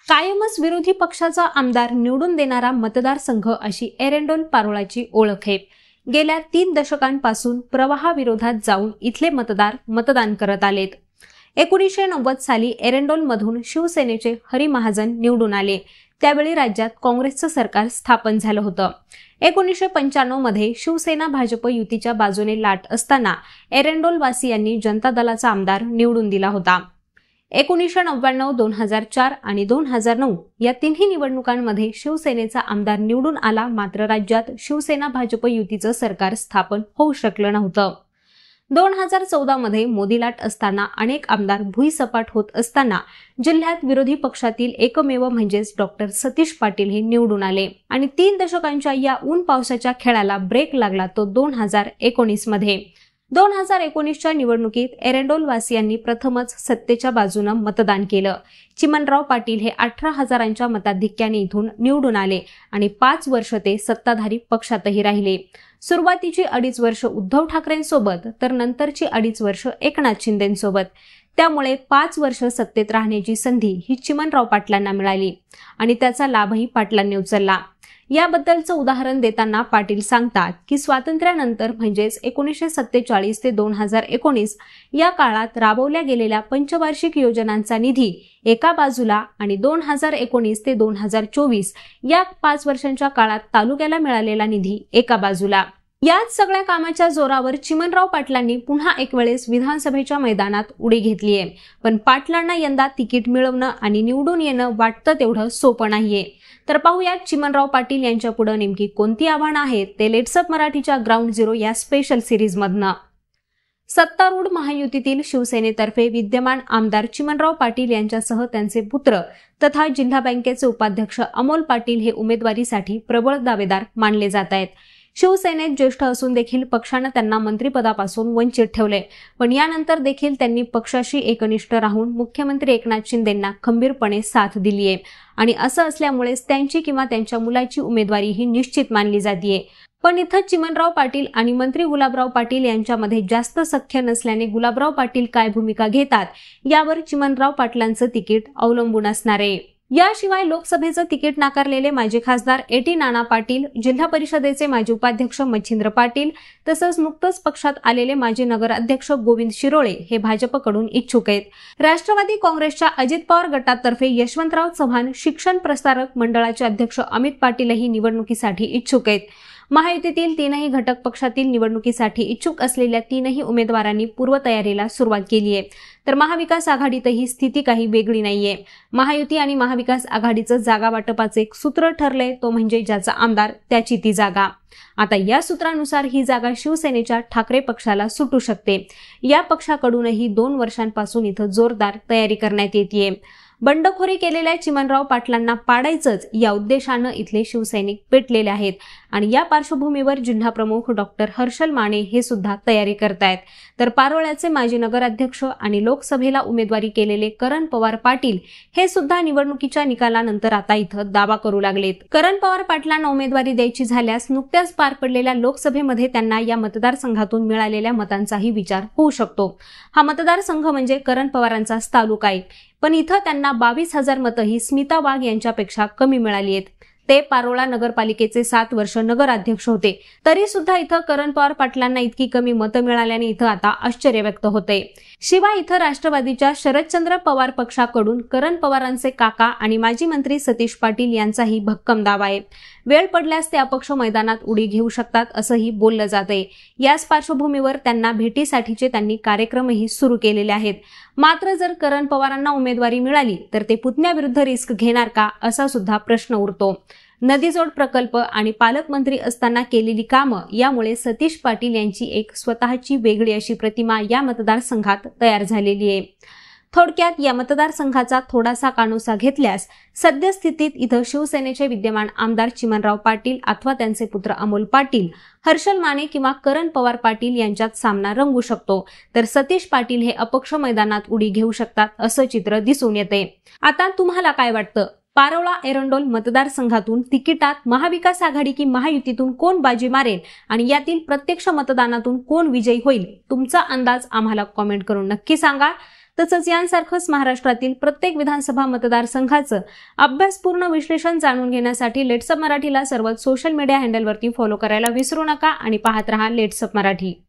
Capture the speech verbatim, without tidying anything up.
कायमच विरोधी पक्षाचा आमदार निवडून देणारा मतदारसंघ अशी एरंडोल पारोळाची ओळख आहे। गेल्या तीन दशकांपासून प्रवाहाविरोधात जाऊन इथले मतदार मतदान करत आलेत। एकोणीसशे नव्वद साली एरंडोलमधून शिवसेनेचे हरी महाजन निवडून आले। त्यावेळी राज्यात काँग्रेसचं सरकार स्थापन झालं होतं। एकोणीसशे पंच्याण्णव मध्ये शिवसेना भाजप युतीच्या बाजूने लाट असताना एरंडोलवासियांनी जनता दलाचा आमदार निवडून दिला होता। एकोणीसशे नव्याण्णव, दोन हजार चार आणि दोन हजार नऊ या तिन्ही निवडणुकांमध्ये शिवसेनेचा आमदार निवडून आला, मात्र राज्यात शिवसेना भाजप युतीचं सरकार स्थापन होऊ शकलं नव्हतं। दोन हजार चौदा मध्ये मोदी लाट असताना अनेक आमदार भुईसपाट होत असताना जिल्ह्यात विरोधी पक्षातील एकमेव म्हणजेच डॉक्टर सतीश पाटील हे निवडून आले आणि तीन दशकांच्या या ऊन पावसाच्या खेळाला ब्रेक लागला तो दोन हजार एकोणीस मध्ये। दोन हजार एकोणीसच्या निवडणुकीत एरंडोलवासियांनी प्रथमच सत्तेच्या बाजूने मतदान केलं। चिमणराव पाटील हे अठरा हजारांच्या मताधिक्याने इथून निवडून आले आणि पाच वर्ष ते सत्ताधारी पक्षातही राहिले। सुरुवातीची अडीच वर्ष उद्धव ठाकरेंसोबत तर नंतरची अडीच वर्ष एकनाथ शिंदेंसोबत। त्यामुळे पाच वर्ष सत्तेत राहण्याची संधी ही चिमणराव पाटलांना मिळाली आणि त्याचा लाभही पाटलांनी उचलला। याबद्दलचं उदाहरण देताना पाटील सांगतात की स्वातंत्र्यानंतर म्हणजेच एकोणीसशे सत्तेचाळीस ते दोन हजार एकोणीस या काळात राबवल्या गेलेल्या पंचवार्षिक योजनांचा निधी एका बाजूला आणि दोन हजार एकोणीस ते दोन हजार चोवीस या पाच वर्षांच्या काळात तालुक्याला मिळालेला निधी एका बाजूला। याच सगळ्या कामाच्या जोरावर चिमणराव पाटलांनी पुन्हा एक वेळेस विधानसभेच्या मैदानात उडी घेतलीये। पण पाटलांना यंदा तिकीट मिळवणं आणि निवडून येणं वाटतं तेवढं सोपं नाहीये। तर पाहूयात चिमणराव पाटील यांच्या पुढे नेमकी कोणती आव्हानं आहेत ते लेट्सअप मराठीच्या ग्राउंड झिरो या स्पेशल सिरीज मधनं। सत्तारूढ महायुतीतील शिवसेनेतर्फे विद्यमान आमदार चिमणराव पाटील यांच्यासह त्यांचे पुत्र तथा जिल्हा बँकेचे उपाध्यक्ष अमोल पाटील हे उमेदवारीसाठी प्रबळ दावेदार मानले जात आहेत। शिवसेनेत ज्येष्ठ असून देखील पक्षाने त्यांना मंत्रिपदापासून वंचित ठेवले, पण यानंतर देखील त्यांनी पक्षाशी एकनिष्ठ राहून मुख्यमंत्री एकनाथ शिंदेंना खंबीरपणे साथ दिली आहे आणि असं असल्यामुळेच त्यांची किंवा त्यांच्या मुलाची उमेदवारी ही निश्चित मानली जाते। पण इथं चिमणराव पाटील आणि मंत्री गुलाबराव पाटील यांच्यामध्ये जास्त सख्य नसल्याने गुलाबराव पाटील काय भूमिका घेतात यावर चिमणराव पाटलांचं तिकीट अवलंबून असणार आहे। याशिवाय लोकसभेचं तिकीट नाकारलेले माजी खासदार एटी नाना पाटील, जिल्हा परिषदेचे माजी उपाध्यक्ष मच्छिंद्र पाटील तसंच नुकतंच पक्षात आलेले माजी नगराध्यक्ष गोविंद शिरोळे हे भाजपकडून इच्छुक आहेत। राष्ट्रवादी काँग्रेसच्या अजित पवार गटातर्फे यशवंतराव चव्हाण, शिक्षण प्रसारक मंडळाचे अध्यक्ष अमित पाटीलही निवडणुकीसाठी इच्छुक आहेत। महायुतीतील तीनही घटक पक्षातील निवडणुकीसाठी इच्छुक असलेल्या तीनही उमेदवारांनी पूर्वतयारीला सुरुवात केली आहे। तर महाविकास आघाडीतही स्थिती काही वेगळी नाहीये। महायुती आणि महाविकास आघाडीचं जागा वाटपाचे एक सूत्र ठरलंय, तो म्हणजे ज्याचा आमदार त्याची ती जागा। आता या सूत्रानुसार ही जागा शिवसेनेच्या ठाकरे पक्षाला सुटू शकते। या पक्षाकडूनही दोन वर्षांपासून इथं जोरदार तयारी करण्यात येतेय। बंडखोरी केलेल्या चिमणराव पाटलांना पाडायचंच या उद्देशानं इथले शिवसैनिक पेटलेले आहेत आणि या पार्श्वभूमीवर जिल्हा प्रमुख डॉक्टर हर्षल माने हे सुद्धा तयारी करतायत। तर पारोळ्याचे माजी नगराध्यक्ष आणि लोकसभेला उमेदवारी केलेले करण पवार पाटील हे सुद्धा निवडणुकीच्या निकालानंतर आता इथं दावा करू लागलेत। करण पवार पाटलांना उमेदवारी द्यायची झाल्यास नुकत्याच पार पडलेल्या लोकसभेमध्ये त्यांना या मतदारसंघातून मिळालेल्या मतांचाही विचार होऊ शकतो। हा मतदारसंघ म्हणजे करण पवारांचाच तालुका आहे, पण इथं त्यांना बावीस हजार मतं ही स्मिता वाघ यांच्यापेक्षा कमी मिळाली आहेत। ते पारोळा नगरपालिकेचे सात वर्ष नगराध्यक्ष होते, तरी सुद्धा इथं करण पवार पाटलांना इतकी कमी मतं मिळाल्याने इथं आता आश्चर्य व्यक्त होते। शिवाय इथं राष्ट्रवादीच्या शरदचंद्र पवार पक्षाकडून करण पवारांचे काका आणि माजी मंत्री सतीश पाटील यांचाही भक्कम दावा आहे। वेळ पडल्यास ते अपक्ष मैदानात उडी घेऊ शकतात असंही बोललं जातंय। याच पार्श्वभूमीवर त्यांना भेटीसाठीचे त्यांनी कार्यक्रमही सुरू केलेले आहेत। मात्र जर करण पवारांना उमेदवारी मिळाली तर ते पुतण्याविरुद्ध रिस्क घेणार का असा सुद्धा प्रश्न उरतो। नदीजोड प्रकल्प आणि पालकमंत्री असताना केलेली कामं यामुळे सतीश पाटील यांची एक स्वतःची वेगळी अशी प्रतिमा या मतदारसंघात तयार झालेली आहे। थोडक्यात या मतदारसंघाचा थोडासा कानोसा घेतल्यास सद्यस्थितीत इथं शिवसेनेचे विद्यमान आमदार चिमणराव पाटील अथवा त्यांचे पुत्र अमोल पाटील, हर्षल माने किंवा करण पवार पाटील यांच्यात सामना रंगू शकतो, तर सतीश पाटील हे अपक्ष मैदानात उडी घेऊ शकतात असं चित्र दिसून येते। आता तुम्हाला काय वाटतं? पारोळा एरंडोल मतदारसंघातून तिकिटात महाविकास आघाडी की महायुतीतून कोण बाजी मारेल आणि यातील प्रत्यक्ष मतदानातून कोण विजयी होईल? तुमचा अंदाज आम्हाला कॉमेंट करून नक्की सांगा। तसंच यांसारखंच महाराष्ट्रातील प्रत्येक विधानसभा मतदारसंघाचं अभ्यासपूर्ण विश्लेषण जाणून घेण्यासाठी लेट्सअप मराठीला सर्वच सोशल मीडिया हँडलवरती फॉलो करायला विसरू नका आणि पाहत रहा लेट्सअप मराठी।